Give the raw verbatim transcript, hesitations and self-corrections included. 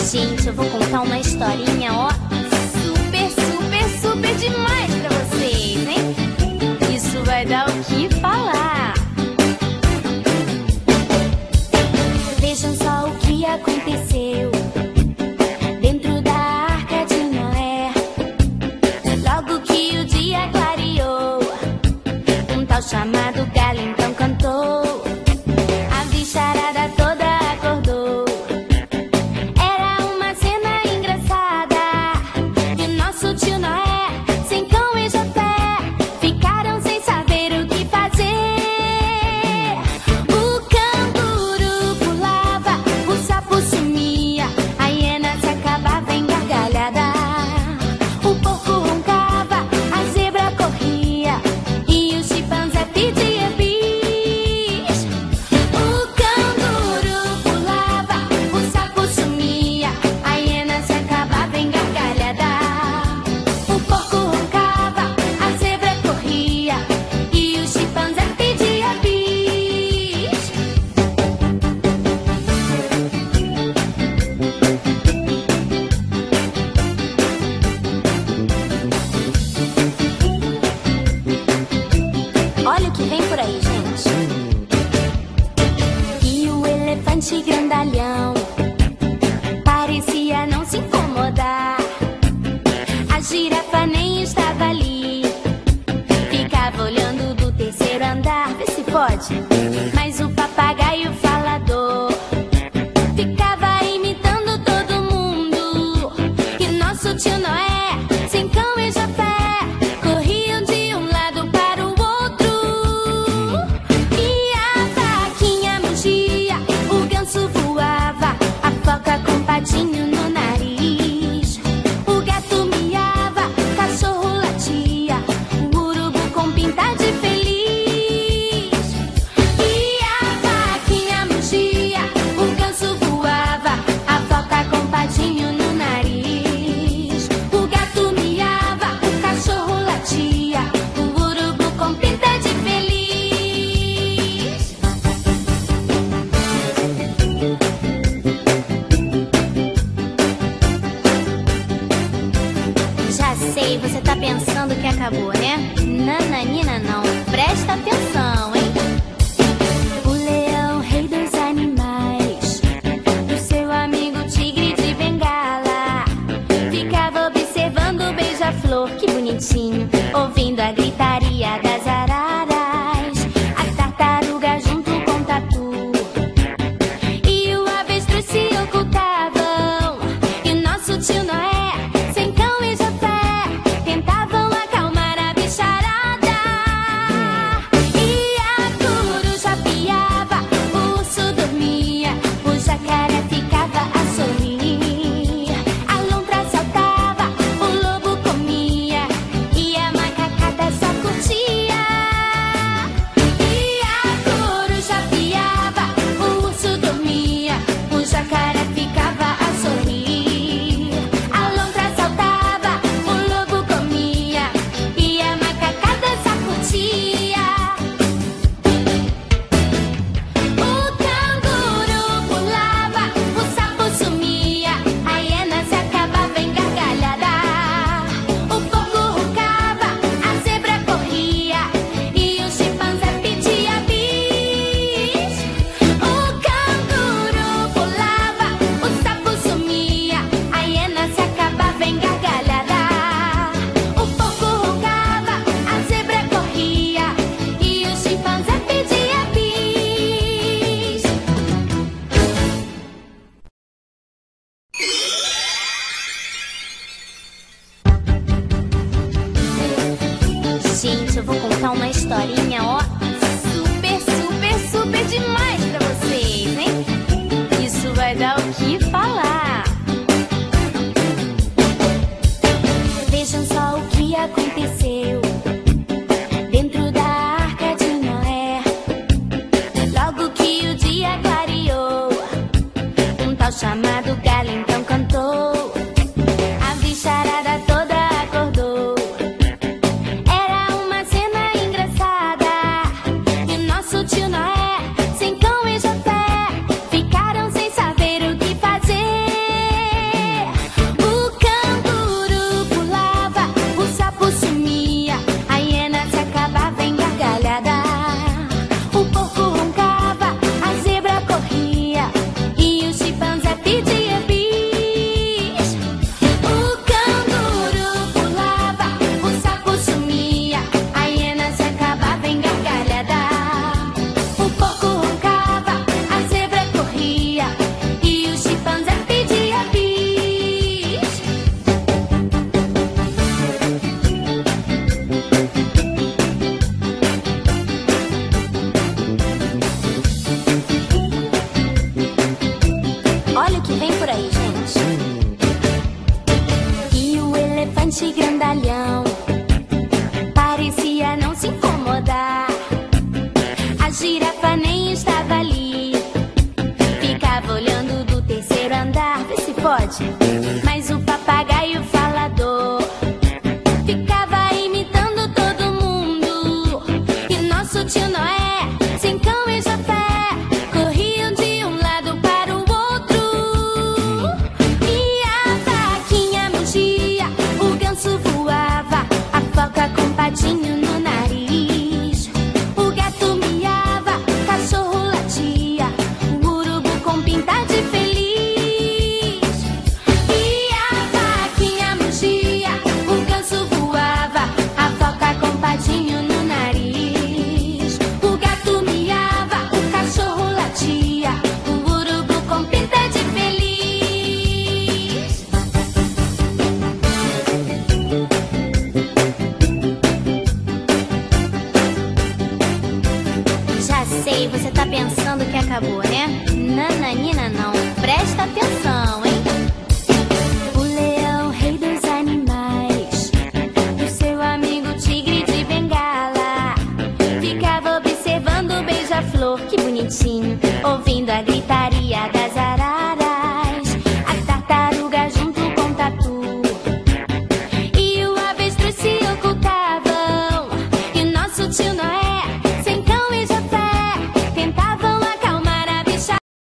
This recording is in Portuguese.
Gente, eu vou contar uma historinha, ó, super, super, super demais pra vocês, hein? Isso vai dar o que falar. Vejam só o que aconteceu dentro da arca de Noé. Logo que o dia clareou, um tal chamado Galo então cantou. A bicharada toda acordou. Era uma cena engraçada. E o nosso tio Noé, sem cão e Jafé, ficaram sem saber o que fazer. O canguru pulava, o sapo sumia, a hiena se acabava em gargalhada. O porco roncava, a zebra corria e o chimpanzé pedia bis. O canguru pulava, o sapo sumia, a hiena se acabava em gargalhada. O porco roncava, a zebra corria e o chimpanzé pedia bis. Olha o que vem por aí, gente. E o elefante grandalhão parecia não se incomodar. A girafa nem estava ali, ficava olhando do terceiro andar. Vê se pode. Mas o papagaio falador ficava imitando todo mundo. E nosso tio Noé, sem cão e Jafé, corriam de um lado para o outro. E a vaquinha mugia, o ganso voava, a foca com patinho no nariz. O gato miava, cachorro latia, o urubu com pinta de feliz. E a vaquinha mugia, o ganso voava, a foca com patinho no nariz. O gato miava, o cachorro latia, o urubu com pinta de feliz. Já sei, você tá pensando que acabou, né? Nananina não, presta atenção, hein? O leão, rei dos animais, o seu amigo tigre de bengala, ficava observando o beija-flor, que bonitinho, ouvindo a gritaria das araras, a tartaruga junto com o tatu e o avestruz se ocultavam. E o nosso tio Noé, sem cão e Jafé, tentavam acalmar a bicharada. E a coruja piava, o urso dormia, o jacaré ficava a sorrir, a lontra saltava, o lobo comia e a macacada só curtia. E a coruja piava, o urso dormia, o jacaré ficava a sorrir, a lontra saltava, o lobo comia e a macacada só curtia. O canguru pulava, o sapo sumia, a hiena se acabava em gargalhada. O porco roncava, a zebra corria e o chimpanzé pedia bis. O canguru pulava, o sapo sumia, a hiena se acabava em gargalhada. O porco roncava, a zebra corria e o chimpanzé pedia bis. Gente, eu vou contar uma historinha, ó, super, super, super demais pra vocês, hein? Isso vai dar o que falar. Vejam só o que aconteceu dentro da arca de Noé. Logo que o dia clareou, um tal chamado Galo então cantou. A bicharada toda acordou. Era uma cena engraçada. E o nosso tio Noé, sem cão e Jafé, ficaram sem saber o que fazer. A girafa nem estava ali, ficava olhando do terceiro andar, vê se pode. Mas o papagaio falador ficava imitando todo mundo. E nosso tio Noé, sem cão e Jafé, corriam de um lado para o outro. E a vaquinha mugia, o ganso voava, a foca com patinho no nariz. O gato miava, o cachorro latia, o urubu com pinta de feliz. E a vaquinha mugia, o ganso voava, a foca com patinho no nariz. O gato miava, o cachorro latia, o urubu com pinta de feliz. Já sei, você tá pensando que acabou, né? Nananina não, presta atenção, hein? O leão, rei dos animais, e o seu amigo tigre de bengala ficava observando o beija-flor, que bonitinho, ouvindo a gritaria da